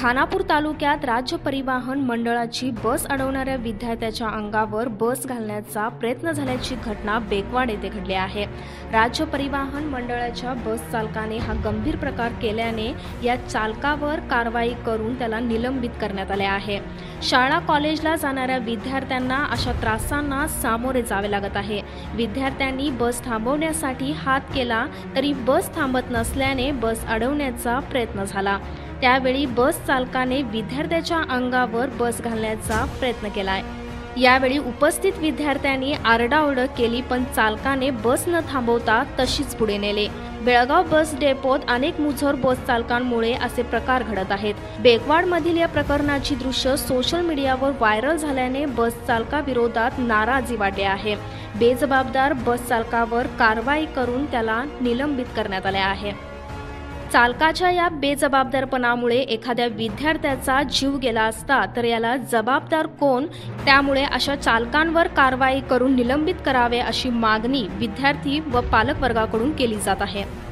खानापूर तालुक्यात राज्य परिवहन मंडळाची बस अडवणाऱ्या विद्यार्थ्याच्या अंगावर बस घालण्याचा प्रयत्न झाल्याची घटना बेकवाड येथे घडली आहे। राज्य परिवहन मंडळाच्या बस चालकाने हा गंभीर प्रकार केल्याने या चालकावर कारवाई करून त्याला निलंबित करण्यात आले आहे। शाळा कॉलेजला जाणाऱ्या विद्यार्थ्यांना अशा त्रासांना सामोरे जावे लागत आहे। विद्यार्थ्यांनी बस थांबवण्यासाठी हात केला तरी बस थांबत नसल्याने बस अडवण्याचा प्रयत्न झाला। त्यावेळी बस चालकाने विद्यार्थ्याच्या अंगावर बस घालण्याचा प्रयत्न केलाय। यावेळी उपस्थित विद्यार्थ्यांनी आरडाओरड केली, पण चालकाने बस न थांबवता तशीच पुढे नेले। बेळगाव बस डेपोत अनेक मुजोर बस चालकांमुळे असे प्रकार घडत आहेत। बेकवाडमधील या प्रकरणाची दृश्य सोशल मीडियावर व्हायरल झाल्याने बस चालकाविरोधात नाराजी वाढली आहे। बेजबाबदार बस चालकावर कारवाई करून त्याला निलंबित करण्यात आले आहे। चालकाच्या या बेजबाबदारपणामुळे एखाद्या विद्यार्थ्याचा जीव गेला असता तर याला जबाबदार कोण? त्यामुळे अशा चालकांवर कारवाई करून निलंबित करावे अशी मागणी विद्यार्थी व पालक वर्गाकडून केली जात आहे।